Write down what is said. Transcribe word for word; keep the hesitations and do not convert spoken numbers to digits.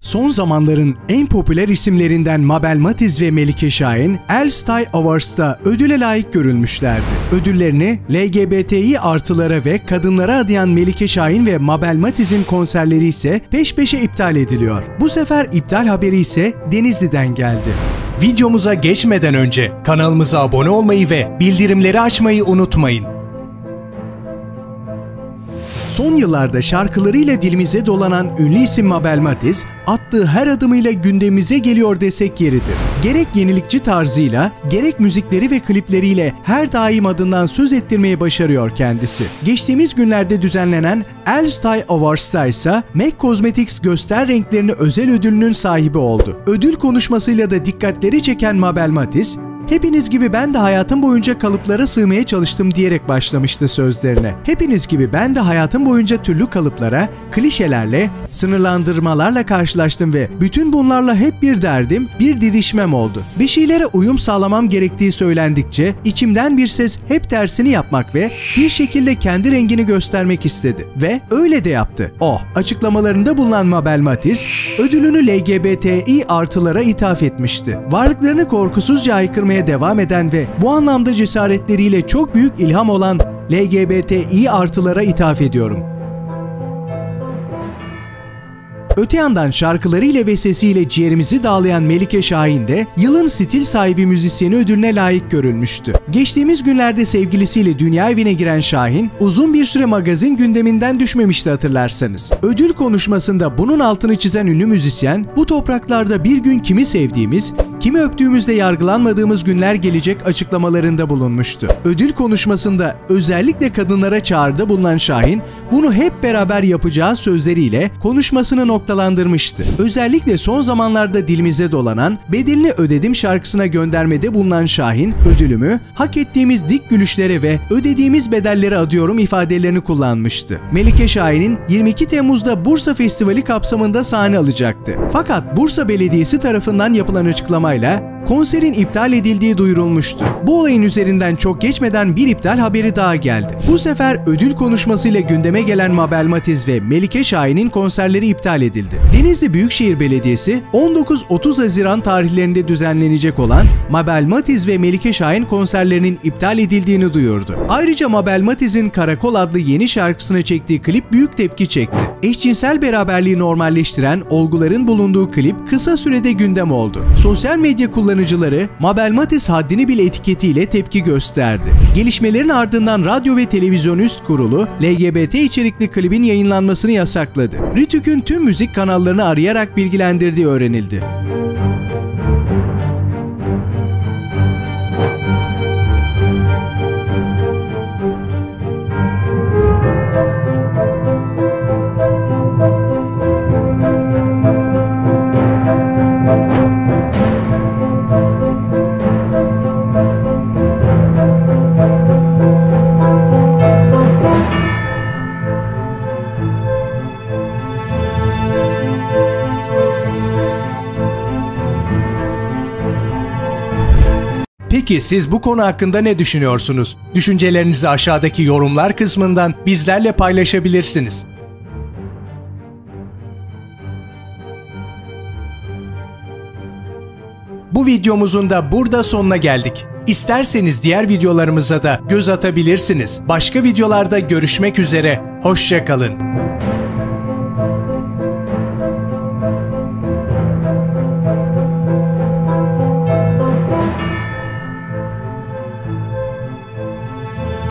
Son zamanların en popüler isimlerinden Mabel Matiz ve Melike Şahin, Elstay Awards'ta ödüle layık görülmüşlerdi. Ödüllerini L G B T İ artılara ve kadınlara adayan Melike Şahin ve Mabel Matiz'in konserleri ise peş peşe iptal ediliyor. Bu sefer iptal haberi ise Denizli'den geldi. Videomuza geçmeden önce kanalımıza abone olmayı ve bildirimleri açmayı unutmayın. Son yıllarda şarkılarıyla dilimize dolanan ünlü isim Mabel Matiz, attığı her adımıyla gündemimize geliyor desek yeridir. Gerek yenilikçi tarzıyla, gerek müzikleri ve klipleriyle her daim adından söz ettirmeyi başarıyor kendisi. Geçtiğimiz günlerde düzenlenen Elstay Awards'ta ise MAC Cosmetics göster renklerini özel ödülünün sahibi oldu. Ödül konuşmasıyla da dikkatleri çeken Mabel Matiz, "Hepiniz gibi ben de hayatım boyunca kalıplara sığmaya çalıştım" diyerek başlamıştı sözlerine. Hepiniz gibi ben de hayatım boyunca türlü kalıplara, klişelerle, sınırlandırmalarla karşılaştım ve bütün bunlarla hep bir derdim, bir didişmem oldu. Bir şeylere uyum sağlamam gerektiği söylendikçe içimden bir ses hep tersini yapmak ve bir şekilde kendi rengini göstermek istedi. Ve öyle de yaptı. O, açıklamalarında bulunan Mabel Matiz, ödülünü L G B T İ artılara ithaf etmişti. Varlıklarını korkusuzca haykırmaya devam eden ve bu anlamda cesaretleriyle çok büyük ilham olan L G B T İ artılara ithaf ediyorum. Öte yandan şarkılarıyla ve sesiyle ciğerimizi dağlayan Melike Şahin de yılın stil sahibi müzisyeni ödülüne layık görülmüştü. Geçtiğimiz günlerde sevgilisiyle dünya evine giren Şahin, uzun bir süre magazin gündeminden düşmemişti hatırlarsanız. Ödül konuşmasında bunun altını çizen ünlü müzisyen, bu topraklarda bir gün kimi sevdiğimiz, kimi öptüğümüzde yargılanmadığımız günler gelecek açıklamalarında bulunmuştu. Ödül konuşmasında özellikle kadınlara çağrıda bulunan Şahin, bunu hep beraber yapacağı sözleriyle konuşmasını noktalandırmıştı. Özellikle son zamanlarda dilimize dolanan "Bedelini Ödedim" şarkısına göndermede bulunan Şahin, ödülümü hak ettiğimiz dik gülüşlere ve ödediğimiz bedellere adıyorum ifadelerini kullanmıştı. Melike Şahin'in yirmi iki Temmuz'da Bursa Festivali kapsamında sahne alacaktı. Fakat Bursa Belediyesi tarafından yapılan açıklamayla konserin iptal edildiği duyurulmuştu. Bu olayın üzerinden çok geçmeden bir iptal haberi daha geldi. Bu sefer ödül konuşmasıyla gündeme gelen Mabel Matiz ve Melike Şahin'in konserleri iptal edildi. Denizli Büyükşehir Belediyesi on dokuz otuz Haziran tarihlerinde düzenlenecek olan Mabel Matiz ve Melike Şahin konserlerinin iptal edildiğini duyurdu. Ayrıca Mabel Matiz'in Karakol adlı yeni şarkısına çektiği klip büyük tepki çekti. Eşcinsel beraberliği normalleştiren olguların bulunduğu klip kısa sürede gündem oldu. Sosyal medya kullanıcıları Mabel Matiz haddini bil etiketiyle tepki gösterdi. Gelişmelerin ardından Radyo ve Televizyon Üst Kurulu L G B T içerikli klibin yayınlanmasını yasakladı. Rütük'ün tüm müzik kanallarını arayarak bilgilendirdiği öğrenildi. Peki siz bu konu hakkında ne düşünüyorsunuz? Düşüncelerinizi aşağıdaki yorumlar kısmından bizlerle paylaşabilirsiniz. Bu videomuzun da burada sonuna geldik. İsterseniz diğer videolarımıza da göz atabilirsiniz. Başka videolarda görüşmek üzere, hoşça kalın.